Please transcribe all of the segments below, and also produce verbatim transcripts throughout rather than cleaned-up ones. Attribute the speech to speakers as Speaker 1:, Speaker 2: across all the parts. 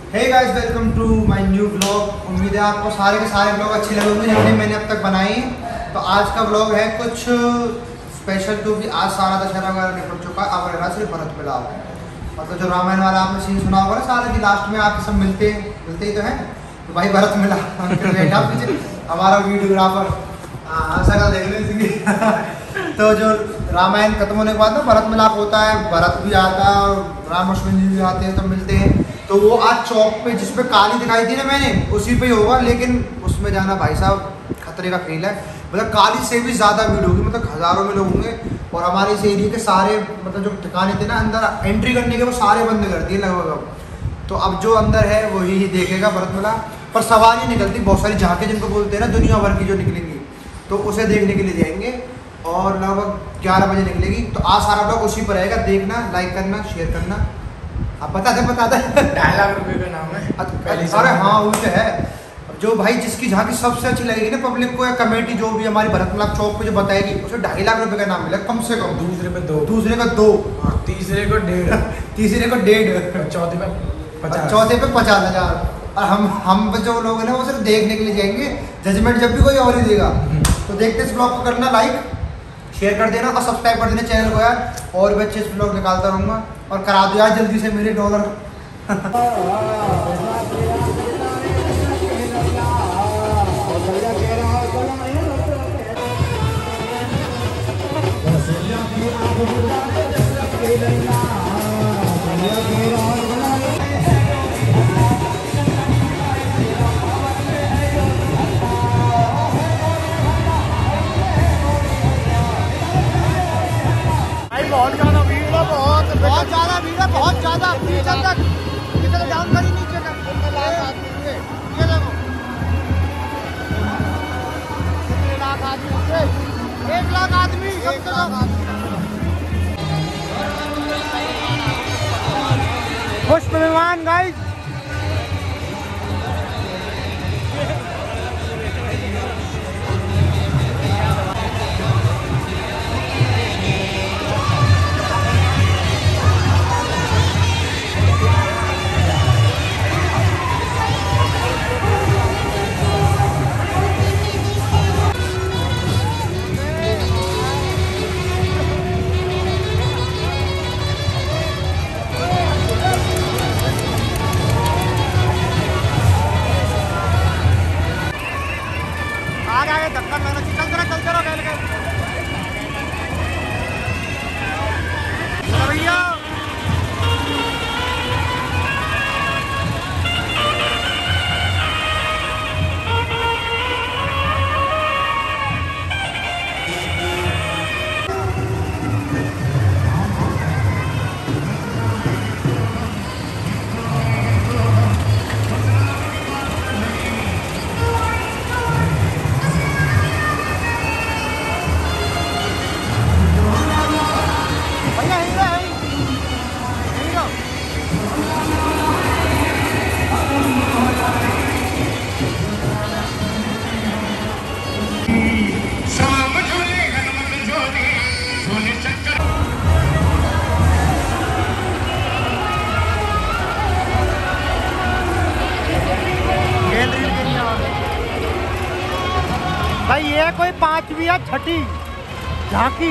Speaker 1: Hey guys, welcome to my new vlog. उम्मीद है आपको सारे के सारे व्लॉग अच्छे लगे होंगे जितने मैंने अब तक बनाए। तो आज का व्लॉग है कुछ स्पेशल, क्योंकि आज सारा दशहरा वगैरह निपट चुका है। अब रहना सिर्फ भरत मिलाप, मतलब जो रामायण वाला आपने सीन सुना होगा ना, सारे की लास्ट में आके सब मिलते मिलते ही तो हैं। तो भाई भरत मिला बैठा पीछे हमारा वीडियोग्राफर, हाँ शक्ल देख लें। तो जो रामायण खत्म होने के बाद ना भरत मिलाप होता है, भरत भी आता है और राम लक्ष्मण जी भी आते हैं, तो मिलते हैं। तो वो आज चौक पे जिसपे काली दिखाई थी ना मैंने, उसी पे ही होगा, लेकिन उसमें जाना भाई साहब खतरे का खेल है। मतलब काली से भी ज़्यादा भीड़ होगी, मतलब हज़ारों में लोग होंगे। और हमारे इस एरिया के सारे मतलब जो ठिकाने थे ना अंदर एंट्री करने के, वो सारे बंद कर दिए लगभग। अब तो अब जो अंदर है वही ही देखेगा भरत मिलाप। पर सवारी निकलती बहुत सारी झांके जिनको बोलते हैं ना, दुनिया भर की जो निकलेंगी, तो उसे देखने के लिए जाएंगे। और लगभग ग्यारह बजे निकलेगी। तो आज सारा ब्लॉग उसी पर रहेगा, देखना, लाइक करना, शेयर करना। आप बता दे बता दे
Speaker 2: ढाई लाख रुपए का नाम है।
Speaker 1: अरे हाँ वो तो है। जो भाई जिसकी झांकी सबसे अच्छी लगेगी ना पब्लिक को, या कमेटी जो भी हमारी भरत मिलाप चौक पे जो बताएगी, उसे ढाई लाख रुपए का नाम मिलेगा कम से कम।
Speaker 2: दूसरे पे दो,
Speaker 1: दूसरे का दो,
Speaker 2: तीसरे को डेढ़,
Speaker 1: तीसरे को डेढ़,
Speaker 2: चौथे पे पचास,
Speaker 1: चौथे पे पचास हजार। और हम हम जो लोग हैं ना वो सिर्फ देखने के लिए जाएंगे, जजमेंट जब भी कोई और ही देगा। तो देखते इस ब्लॉग को करना लाइक, शेयर कर देना और सब्सक्राइब कर देना चैनल को यार। और भी अच्छे ब्लॉग निकालता रहूँगा। और करा दो यार जल्दी से मेरे डॉलर। बहुत ज़्यादा भीड़ है, बहुत बहुत ज़्यादा भीड़ है, बहुत ज़्यादा भीड़ तक कितना डाउन करी नीचे तक। लाख आदमी हुए, ये देखो कितने लाख आदमी हुए, एक लाख आदमी, एक लाख आदमी। पुष्प विमान गाइस, आगे आगे धक्का मारो, चल जरा चल जरा बैठ गए भैया। भाई ये कोई पांचवी या छठी झांकी।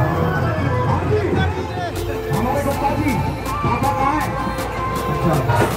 Speaker 1: हमारे गोपाल जी, पापा कहाँ है?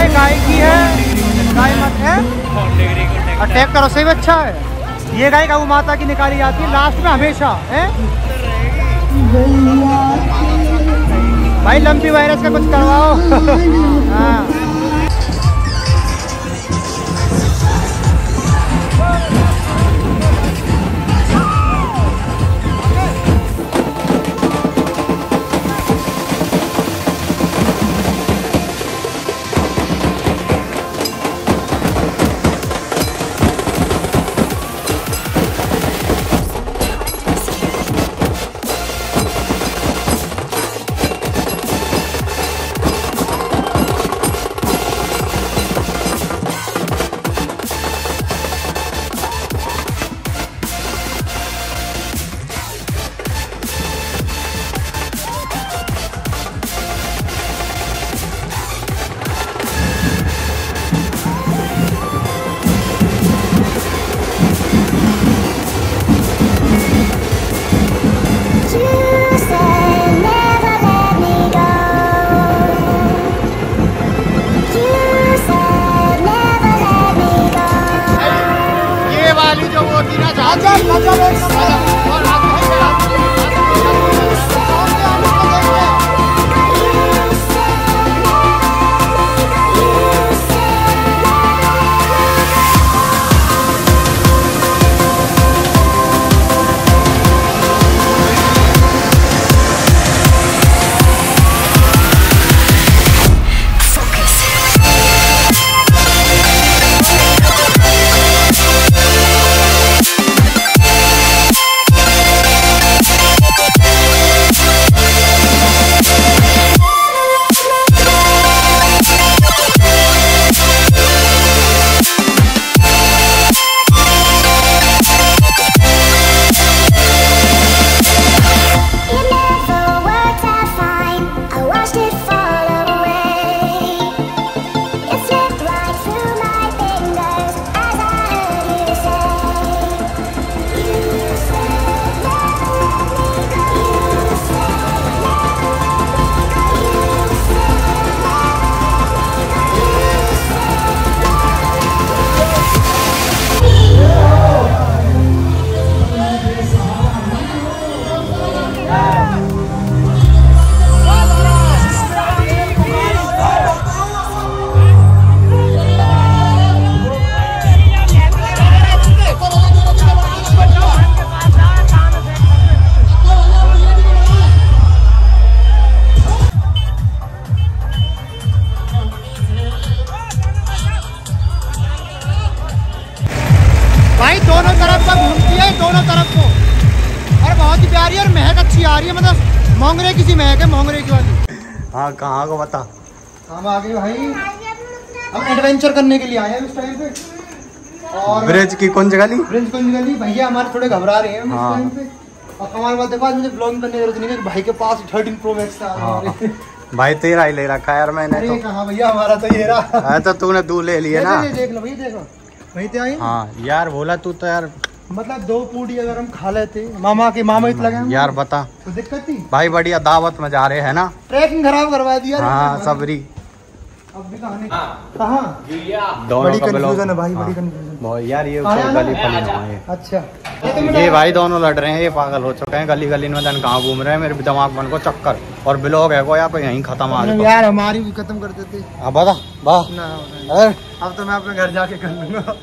Speaker 1: ये गाय की है, गाय मत है और ट्रैक्टर उससे भी अच्छा है। ये गाय गौ माता की निकाली जाती है लास्ट में हमेशा है। भाई लंबी वायरस का कुछ करवाओ। हाँ दोनों तरफ का घूमती है, दोनों तरफ को, और बहुत ही प्यारी और महक अच्छी आ रही है, मतलब मोंगरे की सी महक है, मोंगरे की वाली।
Speaker 3: हाँ कहाँ को बता।
Speaker 1: हम आ गए भाई, हम एडवेंचर करने के लिए आए हैं इस टाइम पे। और
Speaker 3: ब्रिज की कौन सी गली?
Speaker 1: ब्रिज कौन सी गली भैया हमारे थोड़े घबरा रहे हैं
Speaker 3: हाँ।
Speaker 1: इस टाइम पे। और हमारे पास देखो आज मुझे ब्लॉगिंग करने की जरूरत नहीं है, भाई के पास थर्टीन प्रो मैक्स था।
Speaker 3: हाँ। भाई तेरा ही ले रखा यार मैंने।
Speaker 1: अरे
Speaker 3: तो
Speaker 1: कहाँ भैया, हमारा तो ये रहा।
Speaker 3: तो तूने तू ले लिया ना।
Speaker 1: देख लो भैया, देखो वहीं पे आई।
Speaker 3: हाँ यार बोला तू तो यार,
Speaker 1: मतलब दो पूड़ी अगर हम खा लेते, मामा के मामा इत लगे
Speaker 3: यार बता
Speaker 1: तो दिक्कत थी
Speaker 3: भाई। बढ़िया दावत में जा रहे हैं ना,
Speaker 1: ट्रैकिंग खराब करवा दिया।
Speaker 3: हाँ सबरी।
Speaker 1: अब भी कहानी कहाँ
Speaker 3: दोनों
Speaker 1: बड़ी
Speaker 3: का
Speaker 1: कंफ्यूजन है भाई,
Speaker 3: हाँ।
Speaker 1: बड़ी कंफ्यूजन।
Speaker 3: बहुत यार ये
Speaker 1: आया ना?
Speaker 3: गली फली ना है।
Speaker 1: अच्छा
Speaker 3: ये भाई दोनों लड़ रहे हैं, ये पागल हो चुके हैं, गली गली में जन कहाँ घूम रहे हैं, मेरे दिमाग मन को चक्कर। और ब्लॉग है को यहाँ पे यहीं खत्म आ रहा
Speaker 1: यार, हमारी भी खत्म कर देते।
Speaker 3: अब बता वाह
Speaker 1: ना अब तो मैं अपने घर जाके कर लूंगा।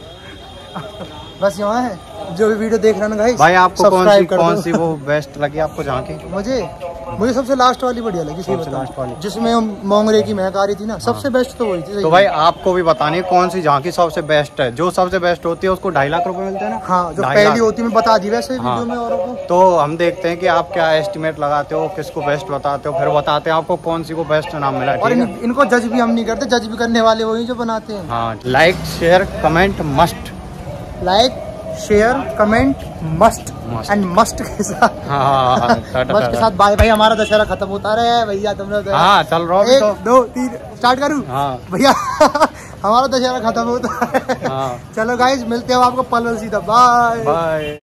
Speaker 1: बस यहाँ है, जो भी वीडियो देख रहा ना गाइस,
Speaker 3: भाई आपको कौन सी
Speaker 1: कर
Speaker 3: कौन
Speaker 1: दो।
Speaker 3: सी वो बेस्ट लगी आपको जहाँ की?
Speaker 1: मुझे मुझे सबसे लास्ट वाली बढ़िया लगी, सही
Speaker 3: सबसे
Speaker 1: बताऊं।
Speaker 3: लास्ट वाली?
Speaker 1: जिसमें मोंगरे की महक आ रही थी ना, सबसे बेस्ट तो वही थी।
Speaker 3: तो भाई आपको भी बतानी है कौन सी जहाँ की सबसे बेस्ट है। जो सबसे बेस्ट होती है उसको ढाई लाख रुपए मिलते हैं ना।
Speaker 1: हाँ, जो
Speaker 3: ढाई
Speaker 1: पहली
Speaker 3: लाख।
Speaker 1: होती है मैं बता दी वैसे
Speaker 3: हाँ।
Speaker 1: वीडियो में औरों को।
Speaker 3: तो हम देखते हैं कि आप क्या एस्टिमेट लगाते हो, किसको बेस्ट बताते हो, फिर बताते हैं आपको कौन सी को बेस्ट नाम मिला।
Speaker 1: और इन, इनको जज भी हम नहीं करते, जज भी करने वाले वही जो बनाते हैं।
Speaker 3: हाँ like share comment must.
Speaker 1: Like share comment must
Speaker 3: Must.
Speaker 1: And must के साथ।
Speaker 3: हाँ
Speaker 1: मस्ट के साथ बाय भाई, हमारा दशहरा खत्म होता रहे भैया। तुम लोग
Speaker 3: हाँ चल रहा
Speaker 1: एक
Speaker 3: तो
Speaker 1: दो तीन स्टार्ट करूँ
Speaker 3: हाँ
Speaker 1: भैया। हमारा दशहरा खत्म होता है।
Speaker 3: हाँ
Speaker 1: चलो गाइस, मिलते हो आपको पलवल सीधा। Bye
Speaker 3: bye.